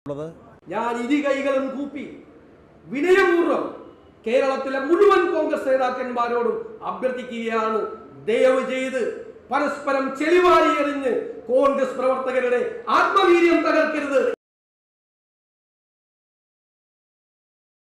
ഞാൻ ഇരു കൈകളും കൂപ്പി വിനയപൂർവ്വം കേരളത്തിലെ മുഴുവൻ കോൺഗ്രസ് നേതാക്കന്മാരോടും അഭ്യർത്ഥിക്കുകയാണ്, ദയവ് ചെയ്ത് പരസ്പരം ചെളിവാരി എറിഞ്ഞ് കോൺഗ്രസ് പ്രവർത്തകരുടെ ആത്മവീര്യം തകർക്കരുത്.